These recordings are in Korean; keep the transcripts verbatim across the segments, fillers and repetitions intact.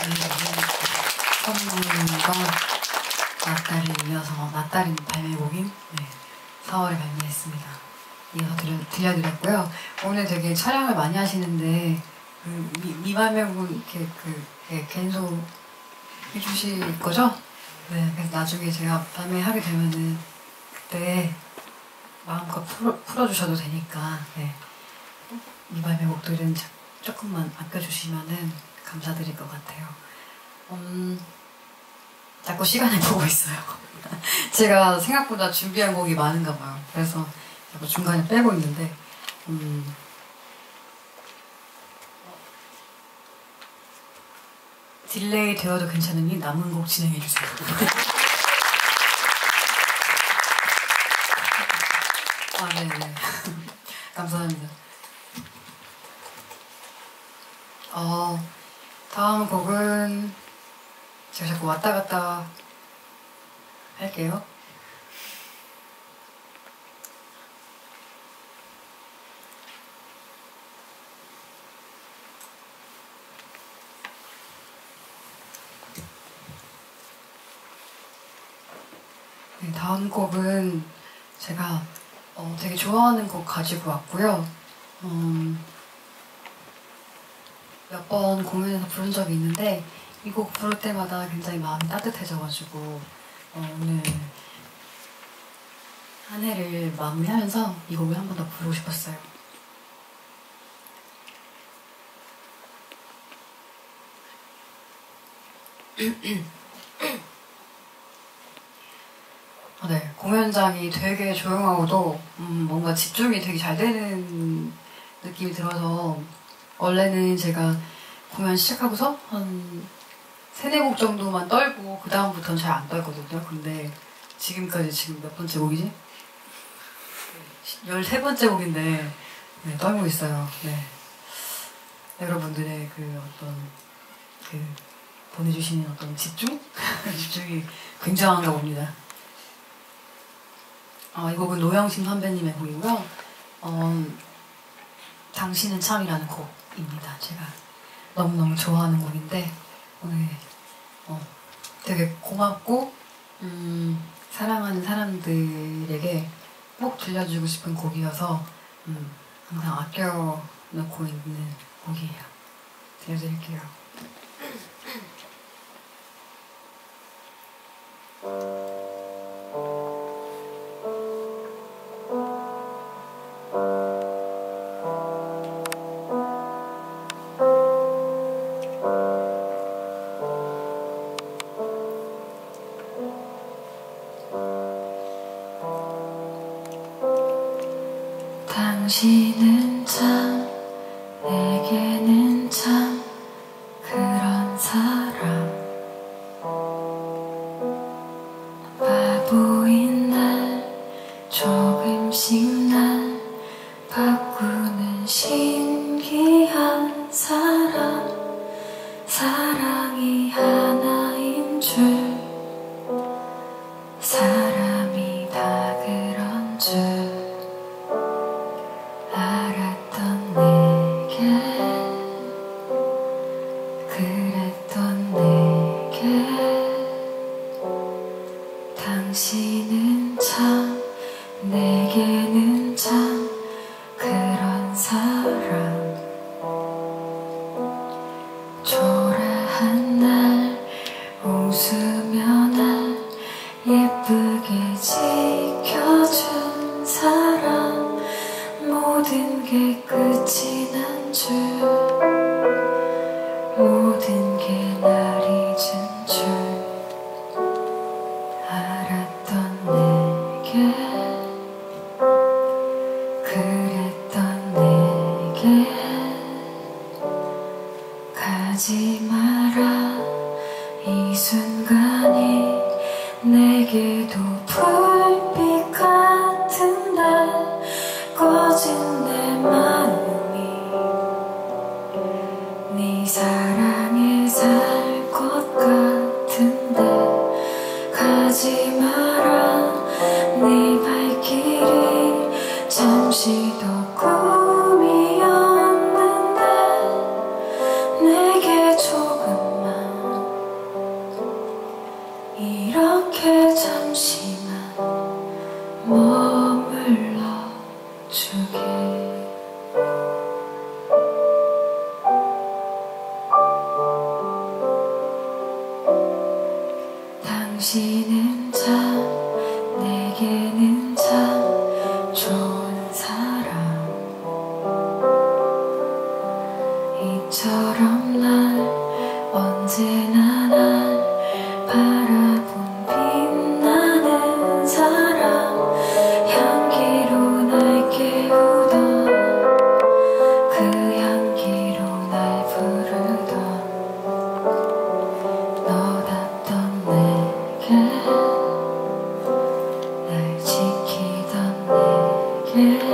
선물과 낫달을 이어서 낫달인 발매곡인 네, 사월에 발매했습니다. 이어서 들려, 들려드렸고요. 오늘 되게 촬영을 많이 하시는데 그 미, 미발매곡은 이렇게 그 예, 갠소 해주실 거죠? 네, 그래서 나중에 제가 발매하게 되면은 그때 마음껏 풀어, 풀어주셔도 되니까 네. 미발매곡들은 조금만 아껴주시면은 감사드릴 것 같아요. 음, 자꾸 시간을 보고 있어요. 제가 생각보다 준비한 곡이 많은가 봐요. 그래서 자꾸 중간에 빼고 있는데 음, 딜레이 되어도 괜찮으니 남은 곡 진행해주세요. 아, 네네. 감사합니다. 어, 다음 곡은 제가 자꾸 왔다 갔다 할게요. 네, 다음 곡은 제가 어, 되게 좋아하는 곡 가지고 왔고요. 음, 몇 번 공연에서 부른 적이 있는데 이 곡 부를 때마다 굉장히 마음이 따뜻해져가지고 어, 오늘 한 해를 마무리하면서 이 곡을 한 번 더 부르고 싶었어요. 어, 네, 공연장이 되게 조용하고도 음, 뭔가 집중이 되게 잘 되는 느낌이 들어서 원래는 제가 공연 시작하고서 한 세네 곡 정도만 떨고 그 다음부터는 잘 안 떨거든요. 근데 지금까지 지금 몇 번째 곡이지? 열세 번째 곡인데 네, 떨고 있어요. 네. 여러분들의 그 어떤 그 보내주시는 어떤 집중? 집중이 굉장한가 봅니다. 어, 이 곡은 노영심 선배님의 곡이고요. 어, 당신은 참이라는 곡입니다. 제가 너무너무 좋아하는 곡인데 오늘 어, 되게 고맙고 음, 사랑하는 사람들에게 꼭 들려주고 싶은 곡이어서 음, 항상 아껴놓고 있는 곡이에요. 들려드릴게요. 당신은 참 내게는 참 그런 사람 바보인 날 조금씩 날 바꾸는 신기한 사람 사랑이 하나인 줄 사람이 다 그런 줄 알았던 내게 그랬던 내게 당신은 참 내게는 참 그런 사람 초라한 날 웃으며 날 예쁘게 지켜준 사람 모든 게 끝이 난 줄 모든 게 날 잊은 줄 알았던 내게 그랬던 내게 가지 마라 이 순간이 내게도 불빛 같은 날 꺼진 내 마음이 네 사랑에 살 것 같은데 가지 마라 네 발길이 잠시도 꿈이었는데 내게 조금만 당신은 참 내게는 참 좋은 사람 이처럼 날 언제나 날 바라본 빛나는 사람 향기로 날 깨우던 그 향기로 날 부르던 너답던 내게 날 지키던 내게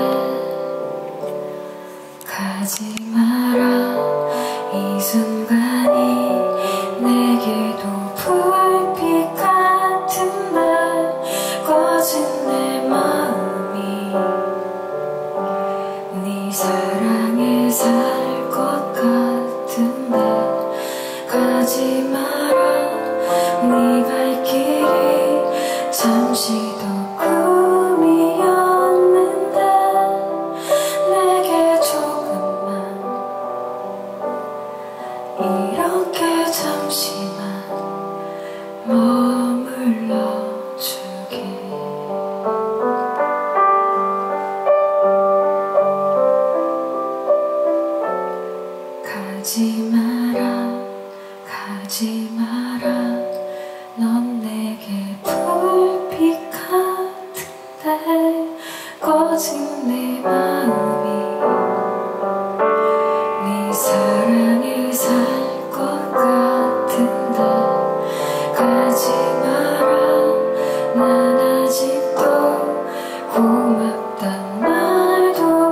가지 마라 이 순간이 내게도 불빛 같은 날 꺼진 내 마음이 네 사랑에 살 것 같은데 가지 마라 네 발길이 잠시 더 꿈이었는데 내게 조금만 이렇게 잠시만 머물러 주길 가지 마라 가지 마라 넌 내게 불빛 같은데 꺼진 내 마음이 네 사랑에 살 것 같은데 가지 마라 난 아직도 고맙단 말도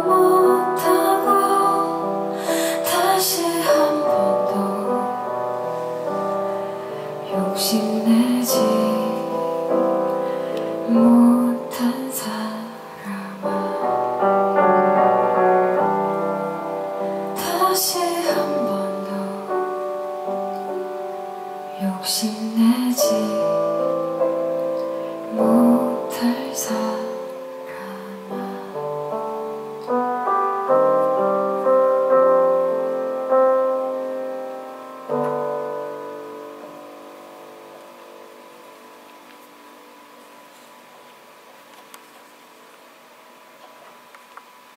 못하고 다시 한 번 더 욕심내지 못한 사람아 다시 한 번 더 욕심내지